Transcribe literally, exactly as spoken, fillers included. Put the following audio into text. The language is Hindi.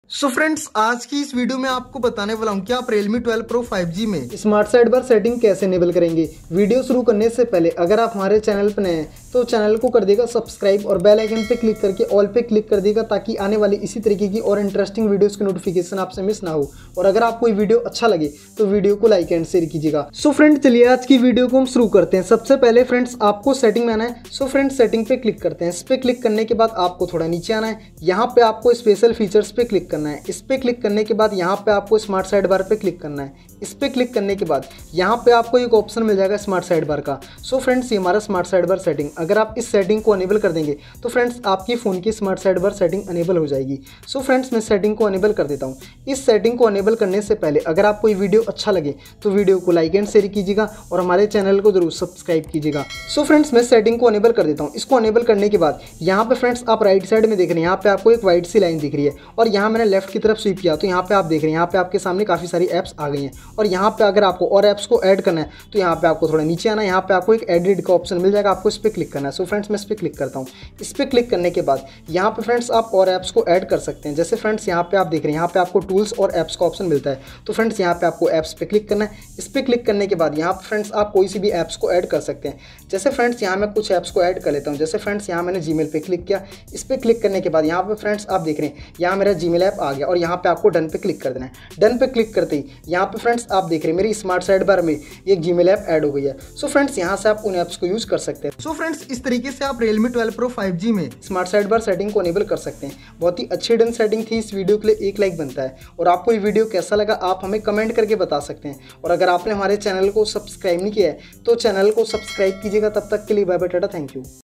सो so फ्रेंड्स, आज की इस वीडियो में आपको बताने वाला हूँ कि आप Realme twelve Pro five G में स्मार्ट साइड बार सेटिंग कैसे इनेबल करेंगे। वीडियो शुरू करने से पहले अगर आप हमारे चैनल पर नए हैं तो चैनल को कर देगा सब्सक्राइब और बेल आइकन पे क्लिक करके ऑल पे क्लिक कर देगा ताकि आने वाली इसी तरीके की और इंटरेस्टिंग वीडियोस की नोटिफिकेशन आपसे मिस ना हो। और अगर आपको ये वीडियो अच्छा लगे तो वीडियो को लाइक एंड शेयर कीजिएगा। सो फ्रेंड, चलिए आज की वीडियो को हम शुरू करते हैं। सबसे पहले फ्रेंड्स आपको सेटिंग में आना है। सो फ्रेंड्स, सेटिंग पे क्लिक करते हैं। इस पे क्लिक करने के बाद आपको थोड़ा नीचे आना है। यहाँ पे आपको स्पेशल फीचर्स पे क्लिक करना है। इस पे क्लिक करने के बाद यहाँ पे आपको स्मार्ट साइड बार पे क्लिक करना है। इस पे क्लिक करने के बाद यहाँ पे आपको एक ऑप्शन मिल जाएगा स्मार्ट साइड बार का। सो फ्रेंड्स, ये हमारा स्मार्ट साइड बार सेटिंग, अगर आप इस सेटिंग को अनेबल कर देंगे तो फ्रेंड्स आपकी फ़ोन की smart side bar setting enable हो जाएगी। सो फ्रेंड्स, मैं सेटिंग को अनेबल कर देता हूँ। इस सेटिंग को अनेबल करने से पहले अगर आपको ये वीडियो अच्छा लगे तो वीडियो को लाइक एंड शेयर कीजिएगा और हमारे चैनल को जरूर सब्सक्राइब कीजिएगा। सो फ्रेंड्स, मैं सेटिंग को अनेबल कर देता हूँ। इसको अनेबल करने के बाद यहाँ पे फ्रेंड्स आप राइट साइड में देख रहे हैं, यहाँ पे आपको एक वाइट सी लाइन दिख रही है और यहाँ मैंने लेफ्ट की तरफ स्वीप किया तो यहाँ पे आप देख रहे हैं यहाँ पे आपके सामने काफ़ी सारी ऐप्स आ गई हैं। और यहाँ पे अगर आपको और ऐप्स को ऐड करना है तो यहाँ पे आपको थोड़ा नीचे आना है। यहाँ पे आपको एक एडिट का ऑप्शन मिल जाएगा, आपको इस पर क्लिक करना है। सो फ्रेंड्स, मैं इस पर क्लिक करता हूँ। इस पर क्लिक करने के बाद यहाँ पे फ्रेंड्स आप और ऐप्स को ऐड कर सकते हैं। जैसे फ्रेंड्स यहाँ पे आप देख रहे हैं यहाँ पे आपको टूल्स और ऐप्स का ऑप्शन मिलता है। तो फ्रेंड्स यहाँ पे आपको ऐप्स पे क्लिक करना है। इस पर क्लिक करने के बाद यहाँ पे फ्रेंड्स आप कोई सी भी ऐप्स को ऐड कर सकते हैं। जैसे फ्रेंड्स यहाँ मैं कुछ ऐप्स को ऐड कर लेता हूँ। जैसे फ्रेंड्स यहाँ मैंने जीमेल पे क्लिक किया। इस पर क्लिक करने के बाद यहाँ पे फ्रेंड्स आप देख रहे हैं यहाँ मेरा जीमेल ऐप आ गया और यहाँ पे आपको डन पे क्लिक कर देना है। डन पे क्लिक करते ही यहाँ पे फ्रेंड्स आप देख रहे हैं मेरी स्मार्ट साइड बार में एक जीमेल ऐप ऐड हो गई है। सो फ्रेंड्स, यहाँ से आप उन ऐप्स को यूज कर सकते हैं। सो फ्रेंड्स, इस तरीके से आप Realme twelve Pro five G में स्मार्ट साइड बार सेटिंग को अनेबल कर सकते हैं। बहुत ही अच्छी डन सेटिंग थी। इस वीडियो के लिए एक लाइक बनता है और आपको ये वीडियो कैसा लगा आप हमें कमेंट करके बता सकते हैं। और अगर आपने हमारे चैनल को सब्सक्राइब नहीं किया है तो चैनल को सब्सक्राइब कीजिएगा। तब तक के लिए bye bye, tata, thank you.